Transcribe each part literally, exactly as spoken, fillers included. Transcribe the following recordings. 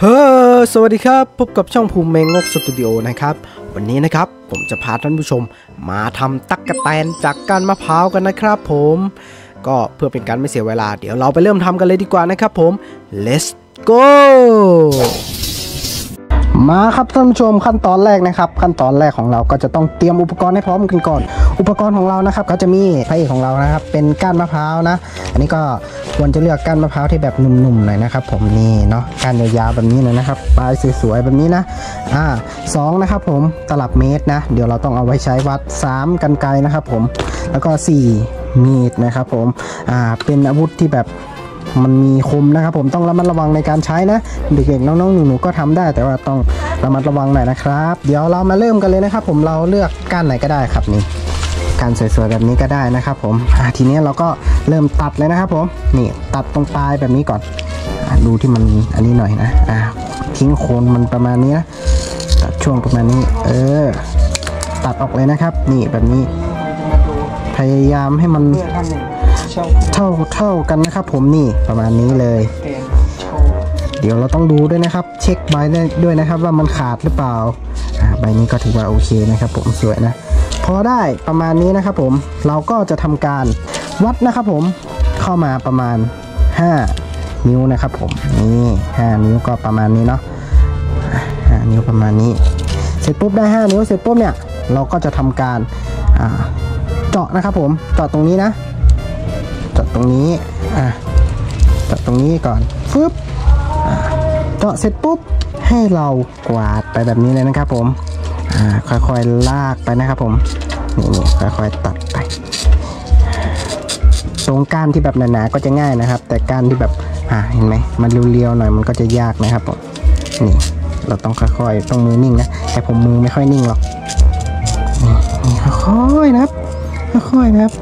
เฮ้อสวัสดีครับพบกับช่องภูมิเมงงกสตูดิโอนะครับวันนี้นะครับผมจะพาท่านผู้ชมมาทำตั๊กแตนจากก้านมะพร้าวกันนะครับผมก็เพื่อเป็นการไม่เสียเวลาเดี๋ยวเราไปเริ่มทำกันเลยดีกว่านะครับผม let's go มาครับท่านผู้ชมขั้นตอนแรกนะครับขั้นตอนแรกของเราก็จะต้องเตรียมอุปกรณ์ให้พร้อมกันก่อนอุปกรณ์ของเรานะครับก็จะมีพระเอกของเรานะครับเป็นก้านมะพร้าวนะอันนี้ก็ควรจะเลือกก้านมะพร้าวที่แบบนุ่มๆหน่อยนะครับผมนี่เนาะก้านยาวๆแบบนี้เลยนะครับปลายสวยๆแบบนี้นะอ่าสองนะครับผมตลับเมตรนะเดี๋ยวเราต้องเอาไว้ใช้วัดสามกรรไกรนะครับผมแล้วก็สี่มีดนะครับผมอ่าเป็นอาวุธที่แบบมันมีคมนะครับผมต้องระมัดระวังในการใช้นะเด็กๆน้องๆหนูๆก็ทำได้แต่ว่าต้องระมัดระวังหน่อยนะครับเดี๋ยวเรามาเริ่มกันเลยนะครับผมเราเลือกก้านไหนก็ได้ครับนี่ก้านสวยๆแบบนี้ก็ได้นะครับผมทีนี้เราก็เริ่มตัดเลยนะครับผมนี่ตัดตรงปลายแบบนี้ก่อนดูที่มันอันนี้หน่อยนะอ่าทิ้งโคนมันประมาณนี้นะตัดช่วงประมาณนี้เออตัดออกเลยนะครับนี่แบบนี้พยายามให้มันเท่าเท่ากันนะครับผมนี่ประมาณนี้เลยเดี๋ยวเราต้องดูด้วยนะครับเช็คใบด้วยนะครับว่ามันขาดหรือเปล่าใบนี้ก็ถือว่าโอเคนะครับผมสวยนะพอได้ประมาณนี้นะครับผมเราก็จะทำการวัดนะครับผมเข้ามาประมาณห้านิ้วนะครับผมนี่ห้านิ้วก็ประมาณนี้เนาะห้านิ้วประมาณนี้เสร็จปุ๊บได้ห้านิ้วเสร็จปุ๊บเนี่ยเราก็จะทำการเจาะนะครับผมเจาะตรงนี้นะเจาะตรงนี้อ่ะเจาะตรงนี้ก่อนฟึบเจาะเสร็จปุ๊บให้เรากวาดไปแบบนี้เลยนะครับผมอ่าค่อยๆลากไปนะครับผมนี่นี่ค่อยๆตัดไปตรงก้านที่แบบหนาๆก็จะง่ายนะครับแต่ก้านที่แบบอ่าเห็นไหมมันเรียวๆหน่อยมันก็จะยากนะครับผมนี่เราต้องค่อยๆต้องมือนิ่งนะแต่ผมมือไม่ค่อยนิ่งหรอกนี่ค่อยๆนะครับค่อยๆนะครับ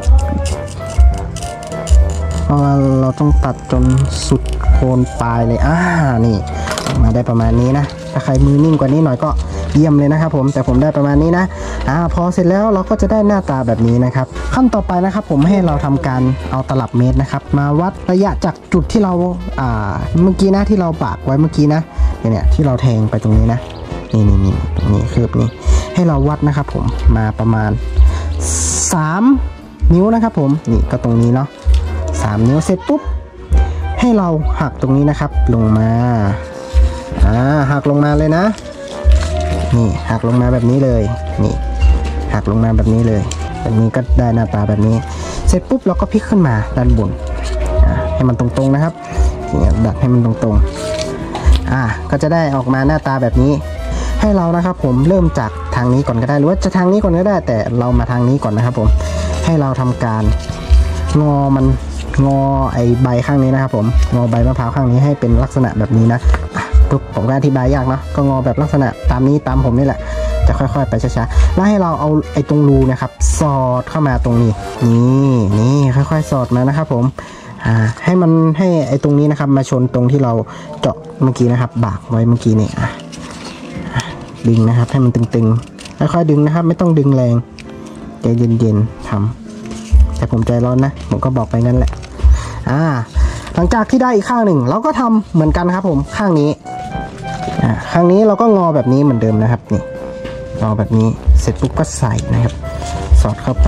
เพราะว่าเราต้องตัดจนสุดโคนปลายเลยอ่านี่มาได้ประมาณนี้นะถ้าใครมือนิ่งกว่านี้หน่อยก็เยี่ยมเลยนะครับผมแต่ผมได้ประมาณนี้นะอ่าพอเสร็จแล้วเราก็จะได้หน้าตาแบบนี้นะครับขั้นต่อไปนะครับผมให้เราทำการเอาตลับเมตรนะครับมาวัดระยะจากจุดที่เราอ่าเมื่อกี้นะที่เราปากไว้เมื่อกี้นะเนี่ยที่เราแทงไปตรงนี้นะนี่นี่นี่ตรงนี้คืบนี้ให้เราวัดนะครับผมมาประมาณสามนิ้วนะครับผมนี่ก็ตรงนี้เนาะสามนิ้วเสร็จปุ๊บให้เราหักตรงนี้นะครับลงมาอ่าหักลงมาเลยนะนี่หักลงมาแบบนี้เลยนี่หักลงมาแบบนี้เลยแบบนี้ก็ได้หน้าตาแบบนี้เสร็จปุ๊บเราก็พลิกขึ้นมาด้านบนอ่าให้มันตรงๆนะครับนี่ดัดให้มันตรงๆอ่าก็จะได้ออกมาหน้าตาแบบนี้ให้เรานะครับผมเริ่มจากทางนี้ก่อนก็ได้หรือว่าจะทางนี้ก่อนก็ได้แต่เรามาทางนี้ก่อนนะครับผมให้เราทำการงอมันงอไอใบข้างนี้นะครับผมงอใบมะพร้าวข้างนี้ให้เป็นลักษณะแบบนี้นะปุ๊บผมก็อธิบายยากเนาะก็งอแบบลักษณะตามนี้ตามผมนี่แหละจะค่อยๆไปช้าๆแล้วให้เราเอาไอ้ตรงรูนะครับสอดเข้ามาตรงนี้นี่นี่ค่อยๆสอดมานะครับผมอ่าให้มันให้ไอ้ตรงนี้นะครับมาชนตรงที่เราเจาะเมื่อกี้นะครับบากไว้เมื่อกี้นี่อ่ะดึงนะครับให้มันตึงๆค่อยๆดึงนะครับไม่ต้องดึงแรงใจเย็นๆทำแต่ผมใจร้อนนะผมก็บอกไปงั้นแหละอ่าหลังจากที่ได้อีกข้างหนึ่งเราก็ทำเหมือนกันครับผมข้างนี้อ่าข้างนี้เราก็งอแบบนี้เหมือนเดิมนะครับนี่งอแบบนี้เสร็จปุ๊บก็ใส่นะครับสอดเข้าไป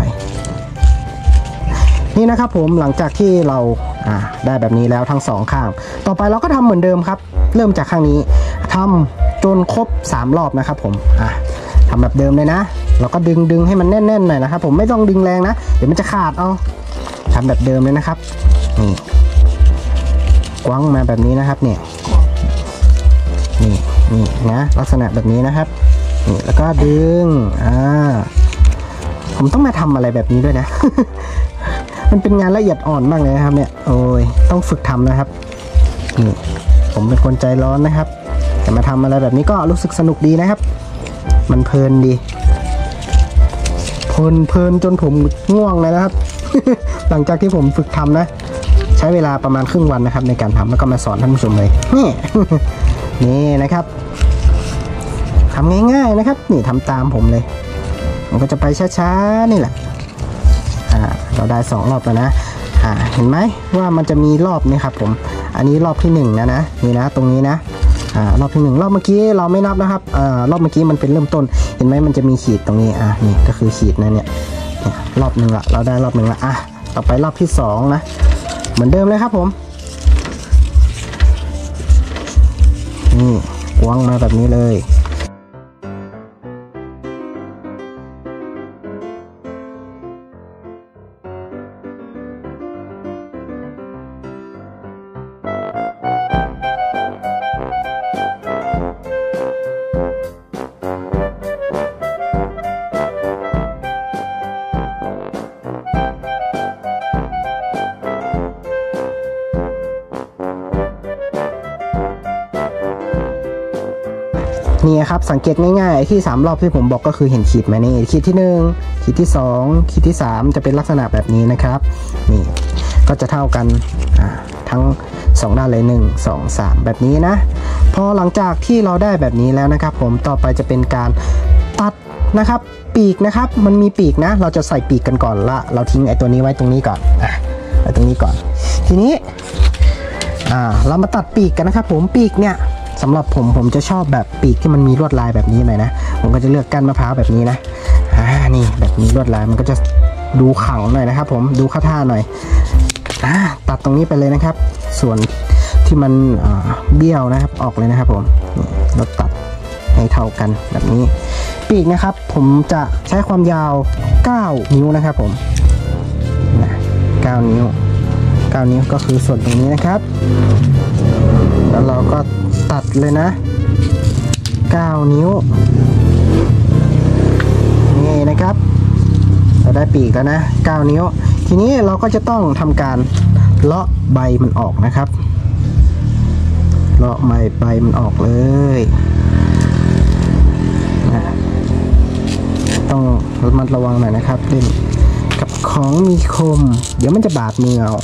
นี่นะครับผมหลังจากที่เราอ่าได้แบบนี้แล้วทั้งสองข้างต่อไปเราก็ทำเหมือนเดิมครับเริ่มจากข้างนี้ทำจนครบสามรอบนะครับผมอ่าทำแบบเดิมเลยนะเราก็ดึงดึงให้มันแน่นๆหน่อยนะครับผมไม่ต้องดึงแรงนะเดี๋ยวมันจะขาดเอาทำแบบเดิมเลยนะครับนี่กว้างมาแบบนี้นะครับเนี่ยนี่นี่นะลักษณะแบบนี้นะครับนี่แล้วก็ดึงอ่าผมต้องมาทำอะไรแบบนี้ด้วยนะ มันเป็นงานละเอียดอ่อนมากเลยนะครับเนี่ยโอ้ยต้องฝึกทำนะครับนี่ผมเป็นคนใจร้อนนะครับแต่มาทำอะไรแบบนี้ก็รู้สึกสนุกดีนะครับมันเพลินดีเพลินเพลินจนผมง่วงเลยนะครับ หลังจากที่ผมฝึกทำนะใช้เวลาประมาณครึ่งวันนะครับในการทำแล้วก็มาสอนท่านผู้ชมเลยนี่ นี่นะครับทำง่ายๆนะครับนี่ทำตามผมเลยมันก็จะไปช้าๆนี่แหละอ่าเราได้สองรอบแล้วนะอ่าเห็นไหมว่ามันจะมีรอบนี้ครับผมอันนี้รอบที่หนึ่งนะนะนี่นะตรงนี้นะอ่ารอบที่หนึ่งรอบเมื่อกี้เราไม่นับนะครับอ่ารอบเมื่อกี้มันเป็นเริ่มต้นเห็นไหมมันจะมีขีดตรงนี้อ่ะนี่ก็คือขีดนะเนี่ยเนี่ยรอบหนึ่งละเราได้รอบหนึ่งละอ่ะต่อไปรอบที่สองนะเหมือนเดิมเลยครับผมนี่กวางมาแบบนี้เลยนี่ครับสังเกตง่ายๆที่สามรอบที่ผมบอกก็คือเห็นขีดไหมนี่ขีดที่หนึ่งขีดที่สองขีดที่สามจะเป็นลักษณะแบบนี้นะครับนี่ก็จะเท่ากันทั้งสองด้านเลยหนึ่ง สอง สามแบบนี้นะพอหลังจากที่เราได้แบบนี้แล้วนะครับผมต่อไปจะเป็นการตัดนะครับปีกนะครับมันมีปีกนะเราจะใส่ปีกกันก่อนละเราทิ้งไอ้ตัวนี้ไว้ตรงนี้ก่อนอ่ะไว้ตรงนี้ก่อนทีนี้อ่าเรามาตัดปีกกันนะครับผมปีกเนี่ยสำหรับผมผมจะชอบแบบปีกที่มันมีลวดลายแบบนี้หน่อยนะผมก็จะเลือกก้านมะพร้าวแบบนี้นะอ่านี่แบบนี้ลวดลายมันก็จะดูขลังหน่อยนะครับผมดูเข้าท่าหน่อยอ่าตัดตรงนี้ไปเลยนะครับส่วนที่มันเบี้ยวนะครับออกเลยนะครับผมนี่เราตัดให้เท่ากันแบบนี้ปีกนะครับผมจะใช้ความยาวเก้านิ้วนะครับผมนะเก้านิ้วเก้านิ้วก็คือส่วนตรงนี้นะครับแล้วเราก็ตัดเลยนะเก้านิ้วนี่นะครับเราได้ปีกแล้วนะเก้านิ้วทีนี้เราก็จะต้องทำการเลาะใบมันออกนะครับเลาะใบใบมันออกเลยนะต้องระมัดระวังหน่อยนะครับเล่นกับของมีคมเดี๋ยวมันจะบาดมือเอา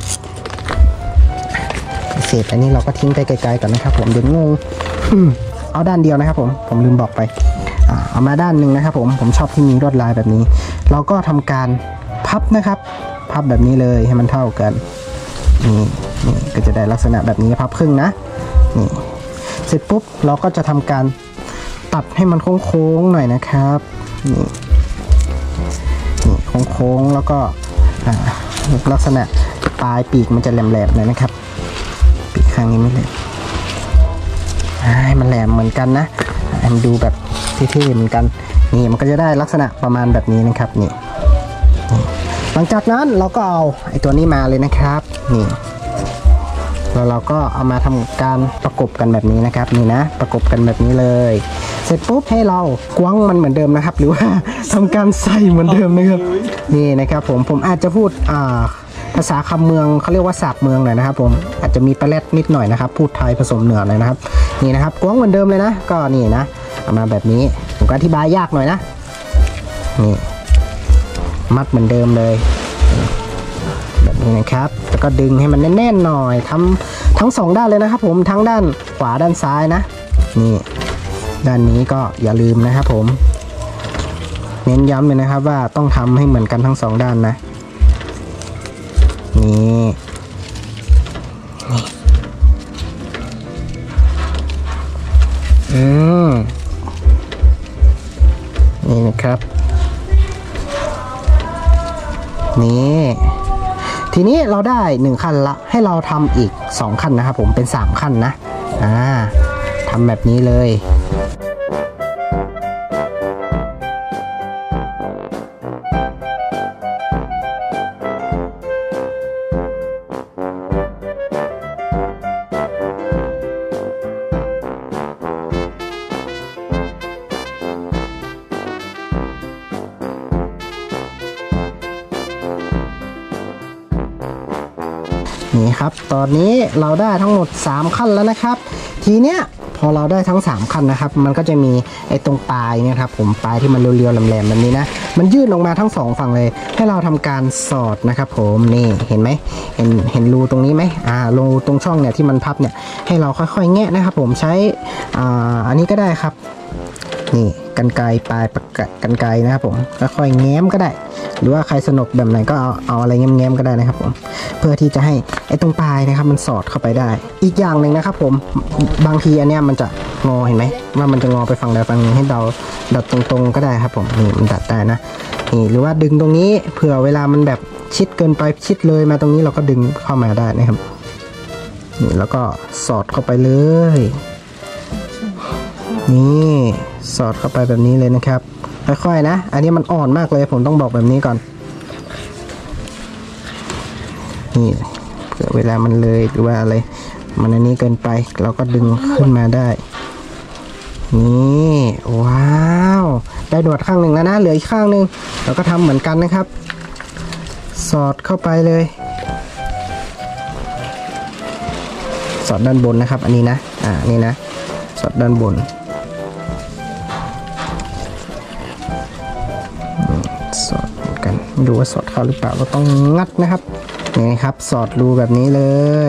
เศษอันนี้เราก็ทิ้งไปไกลๆก่อนนะครับผมเดี๋ยวงงเอาด้านเดียวนะครับผมผมลืมบอกไปเอามาด้านหนึ่งนะครับผมผมชอบที่มีลวดลายแบบนี้เราก็ทำการพับนะครับพับแบบนี้เลยให้มันเท่ากันนี่นี่ก็จะได้ลักษณะแบบนี้พับครึ่งนะนี่เสร็จปุ๊บเราก็จะทำการตัดให้มันโค้งๆหน่อยนะครับนี่นี่โค้งๆแล้วก็ลักษณะปลายปีกมันจะแหลมๆเลยนะครับปีกข้างนี้ไม่แหลมให้มันแหลมเหมือนกันนะให้มันดูแบบเท่ๆเหมือนกันนี่มันก็จะได้ลักษณะประมาณแบบนี้นะครับนี่หลังจากนั้นเราก็เอาไอ้ตัวนี้มาเลยนะครับนี่แล้วเราก็เอามาทำการประกบกันแบบนี้นะครับนี่นะประกบกันแบบนี้เลยเสร็จปุ๊บให้เรากว้างมันเหมือนเดิมนะครับหรือว่าทำการใส่เหมือนเดิมนะครับนี่นะครับผมผมอาจจะพูดอ่าภาษาคำเมืองเขาเรียกว่าศัพท์เมืองหน่อยนะครับผมอาจจะมีแปรดนิดหน่อยนะครับพูดไทยผสมเหนือหน่อยนะครับนี่นะครับกว้างเหมือนเดิมเลยนะก็นี่นะเอามาแบบนี้ผมก็อธิบายยากหน่อยนะนี่มัดเหมือนเดิมเลยแบบนี้นะครับแล้วก็ดึงให้มันแน่นๆหน่อยทำทั้งสองด้านเลยนะครับผมทั้งด้านขวาด้านซ้ายนะนี่ด้านนี้ก็อย่าลืมนะครับผมเน้นย้ำเลยนะครับว่าต้องทำให้เหมือนกันทั้งสองด้านนะนี่นี่อืมนี่นะครับนี่ทีนี้เราได้หนึ่งขั้นละให้เราทำอีกสองขั้นนะครับผมเป็นสามขั้นนะอ่าทำแบบนี้เลยนี่ครับตอนนี้เราได้ทั้งหมดสามขั้นแล้วนะครับทีเนี้ยพอเราได้ทั้งสามขั้นนะครับมันก็จะมีไอ้ตรงปลายเนี่ยครับผมปลายที่มันเรียวๆแหลมๆแบบนี้นะมันยื่นออกมาทั้งสองฝั่งเลยให้เราทำการสอดนะครับผมนี่เห็นไหมเห็นเห็นรูตรงนี้ไหมอ่ารูตรงช่องเนี่ยที่มันพับเนี่ยให้เราค่อยๆแงะนะครับผมใช้อ่าอันนี้ก็ได้ครับนี่กรรไกรปลายกรรไกรนะครับผมค่อยๆแง้มก็ได้หรือว่าใครสนุกแบบไหนก็เอาเอาอะไรแง้มๆก็ได้นะครับผมเพื่อที่จะให้ไอ้ตรงปลายนะครับมันสอดเข้าไปได้อีกอย่างหนึ่งนะครับผมบางทีอันเนี้ยมันจะงอเห็นไหมว่ามันจะงอไปฝั่งใดฝั่งหนึ่งให้เราดัดตรงๆก็ได้ครับผมนี่มันดัดได้นะนี่หรือว่าดึงตรงนี้เผื่อเวลามันแบบชิดเกินไปชิดเลยมาตรงนี้เราก็ดึงเข้ามาได้นะครับนี่แล้วก็สอดเข้าไปเลยนี่สอดเข้าไปแบบนี้เลยนะครับค่อยๆนะอันนี้มันอ่อนมากเลยผมต้องบอกแบบนี้ก่อนนี่เผื่อเวลามันเลยหรือว่าอะไรมันอันนี้เกินไปเราก็ดึงขึ้นมาได้นี่ว้าวได้หนวดข้างหนึ่งแล้วนะเหลืออีกข้างหนึ่งเราก็ทำเหมือนกันนะครับสอดเข้าไปเลยสอดด้านบนนะครับอันนี้นะอ่านี่นะสอดด้านบนสอดเหมือนกันไม่รู้ว่าสอดเข้าหรือเปล่าเราต้องงัดนะครับนี่ครับสอดรูแบบนี้เลย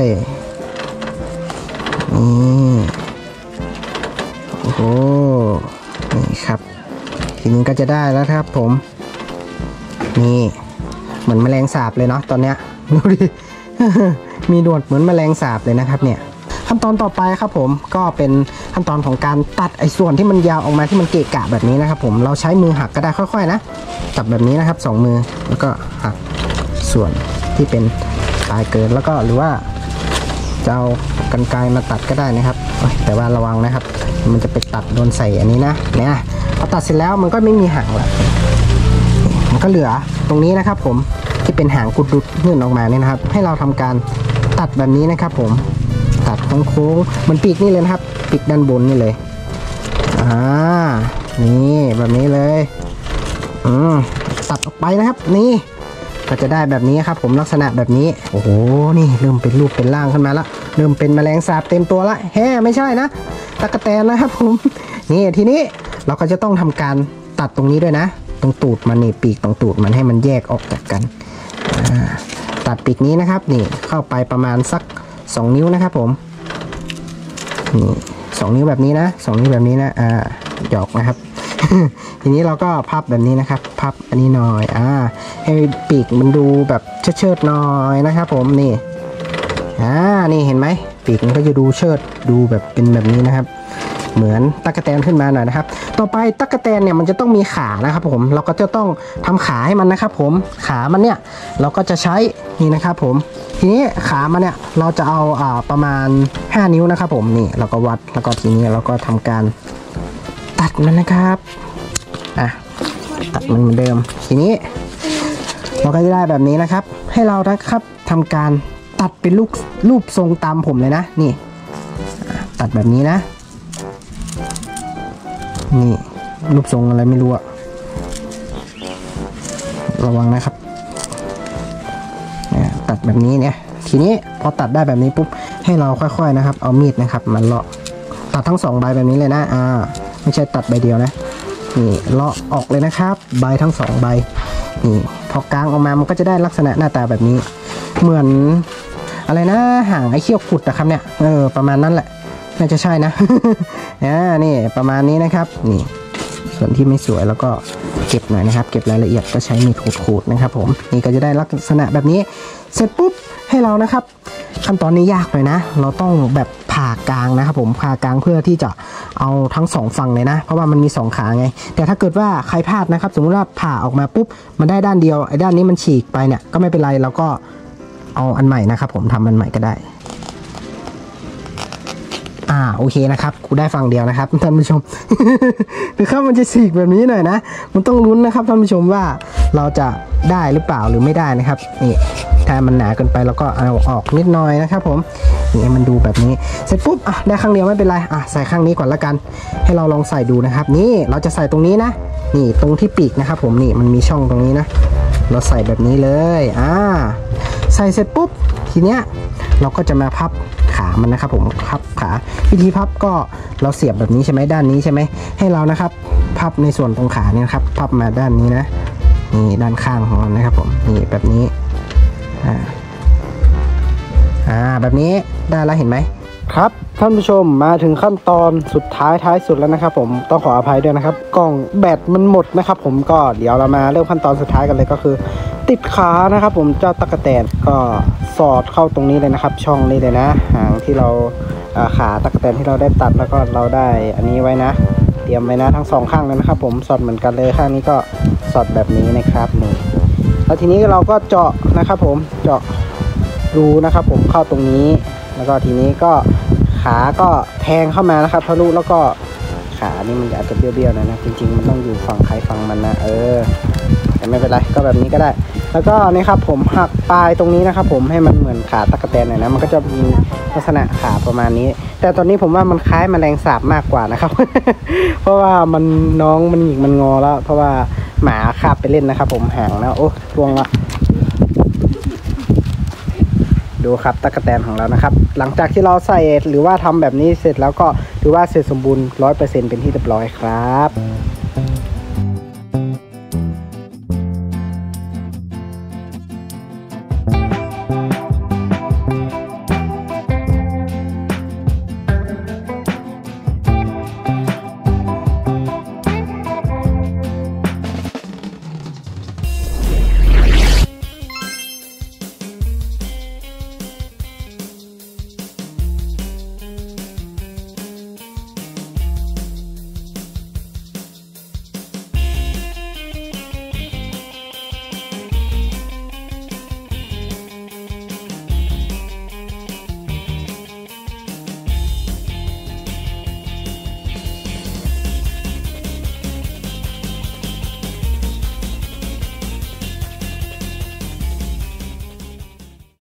นี่โอ้โหนี่ครับทีนี้ก็จะได้แล้วครับผมนี่เหมือนแมลงสาบเลยเนาะตอนเนี้ยดูดิ มีดวดเหมือนแมลงสาบเลยนะครับเนี่ยขั้นตอนต่อไปครับผมก็เป็นขั้นตอนของการตัดไอ้ส่วนที่มันยาวออกมาที่มันเกะกะแบบนี้นะครับผมเราใช้มือหักก็ได้ค่อยๆนะจับแบบนี้นะครับสองมือแล้วก็หักส่วนที่เป็นปลายเกินแล้วก็หรือว่าจะเอากรรไกรมาตัดก็ได้นะครับแต่ว่าระวังนะครับมันจะไปตัดโดนใส่อันนี้นะเนี่ยพอตัดเสร็จแล้วมันก็ไม่มีหางแล้วมันก็เหลือตรงนี้นะครับผมที่เป็นหางกุดดุดยื่นออกมาเนี่ยนะครับให้เราทำการตัดแบบนี้นะครับผมตัดโค้งๆเหมือนปีกนี่เลยนะครับปีกด้านบนนี่เลยอ่านี่แบบนี้เลยอืมตัดออกไปนะครับนี่ก็จะได้แบบนี้ครับผมลักษณะแบบนี้โอ้โหนี่เริ่มเป็นรูปเป็นร่างขึ้นมาแล้วเริ่มเป็นแมลงสาบเต็มตัวละแฮ่ไม่ใช่นะตะกะแตนนะครับผมนี่ทีนี้เราก็จะต้องทำการตัดตรงนี้ด้วยนะตรงตูดมันนี่ปีกตรงตูดมันให้มันแยกออกจากกันตัดปีกนี้นะครับนี่เข้าไปประมาณสักสองนิ้วนะครับผมนี่สองนิ้วแบบนี้นะสองนิ้วแบบนี้นะอ่าหยอกนะครับ ทีนี้เราก็พับแบบนี้นะครับพับอันนี้หน่อยอ่าให้ปีกมันดูแบบเชิดๆหน่อยนะครับผมนี่อ่านี่เห็นไหมปีกมันก็จะดูเชิดดูแบบเป็นแบบนี้นะครับเหมือนตั๊กแตนขึ้นมาหน่อยนะครับต่อไปตั๊กแตนเนี่ยมันจะต้องมีขานะครับผมเราก็จะต้องทำขาให้มันนะครับผมขามันเนี่ยเราก็จะใช้นี่นะครับผมทีนี้ขามันเนี่ยเราจะเอาอ่าประมาณห้านิ้วนะครับผมนี่เราก็วัดแล้วก็ทีนี้เราก็ทำการตัดมันนะครับอ่ะตัดมันเหมือนเดิมทีนี้เราก็จะได้แบบนี้นะครับให้เรานะครับทำการตัดเป็นลูกรูปทรงตามผมเลยนะนี่ตัดแบบนี้นะนี่รูปทรงอะไรไม่รู้อะระวังนะครับตัดแบบนี้เนี่ยทีนี้พอตัดได้แบบนี้ปุ๊บให้เราค่อยๆนะครับเอามีดนะครับมันเลาะตัดทั้งสองใบแบบนี้เลยนะอ่าไม่ใช่ตัดใบเดียวนะนี่เลาะออกเลยนะครับใบทั้งสองใบนี่พอกลางออกมามันก็จะได้ลักษณะหน้าตาแบบนี้เหมือนอะไรนะห่างไอ้เขี้ยวขุดนะครับเนี่ยเออประมาณนั้นแหละน่าจะใช่นะ อ่านี่ประมาณนี้นะครับนี่ส่วนที่ไม่สวยแล้วก็เก็บหน่อยนะครับเก็บรายละเอียดก็ใช้มีดขูดๆนะครับผมนี่ก็จะได้ลักษณะแบบนี้เสร็จปุ๊บให้เรานะครับขั้นตอนนี้ยากหน่อยนะเราต้องแบบผ่ากลางนะครับผมผ่ากลางเพื่อที่จะเอาทั้งสองฝั่งเลยนะเพราะว่ามันมีสองขาไงแต่ถ้าเกิดว่าใครพลาดนะครับสมมติว่าผ่าออกมาปุ๊บมันได้ด้านเดียวไอ้ด้านนี้มันฉีกไปเนี่ยก็ไม่เป็นไรเราก็เอาอันใหม่นะครับผมทำอันใหม่ก็ได้อ่าโอเคนะครับกูได้ฝั่งเดียวนะครับท่านผู้ชม คือข้ามันจะฉีกแบบนี้หน่อยนะมันต้องลุ้นนะครับท่านผู้ชมว่าเราจะได้หรือเปล่าหรือไม่ได้นะครับนี่ถ้ามันหนาเกินไปเราก็เอาออกนิดหน่อยนะครับผมนี่มันดูแบบนี้เสร็จปุ๊บอ่ะได้ข้างเดียวไม่เป็นไรอ่ะใส่ข้างนี้ก่อนละกันให้เราลองใส่ดูนะครับนี่เราจะใส่ตรงนี้นะนี่ตรงที่ปีกนะครับผมนี่มันมีช่องตรงนี้นะเราใส่แบบนี้เลยอ่าใส่เสร็จปุ๊บทีเนี้ยเราก็จะมาพับขามันนะครับผมพับขาวิธีพับก็เราเสียบแบบนี้ใช่ไหมด้านนี้ใช่ไหมให้เรานะครับพับในส่วนตรงขาเนี่ยครับพับมาด้านนี้นะนี่ด้านข้างของมันนะครับผมนี่แบบนี้อ่าอ่าแบบนี้ได้แล้วเห็นไหมครับท่านผู้ชมมาถึงขั้นตอนสุดท้ายท้ายสุดแล้วนะครับผมต้องขออภัยด้วยนะครับกล่องแบตมันหมดนะครับผมก็เดี๋ยวเรามาเริ่มขั้นตอนสุดท้ายกันเลยก็คือติดขานะครับผมเจ้าตั๊กแตนก็สอดเข้าตรงนี้เลยนะครับช่องนี้เลยนะหางที่เราขาตั๊กแตนที่เราได้ตัดแล้วก็เราได้อันนี้ไว้นะเตรียมไว้นะทั้งสองข้างเลยนะครับผมสอดเหมือนกันเลยข้างนี้ก็สอดแบบนี้นะครับนี่แล้วทีนี้เราก็เจาะนะครับผมเจาะรูนะครับผมเข้าตรงนี้แล้วก็ทีนี้ก็ขาก็แทงเข้ามานะครับทะลุแล้วก็ขานี่มันอาจจะเบี้ยวๆหน่อยนะจริงๆมันต้องอยู่ฝั่งใครฝั่งมันนะเออแต่ไม่เป็นไรก็แบบนี้ก็ได้แล้วก็นี่ครับผมหักปลายตรงนี้นะครับผมให้มันเหมือนขาตั๊กแตนหน่อยนะมันก็จะมีลักษณะขาประมาณนี้แต่ตอนนี้ผมว่ามันคล้ายแมลงสาบมากกว่านะครับ เพราะว่ามันน้องมันหงิกมันงอแล้วเพราะว่าหมาคาบไปเล่นนะครับผมห่างนะโอ้ทวงละดูครับตั๊กแตนของเรานะครับหลังจากที่เราใส่หรือว่าทำแบบนี้เสร็จแล้วก็ถือว่าเสร็จสมบูรณ์ ร้อยเปอร์เซ็นต์ เป็นที่เรียบร้อยครับ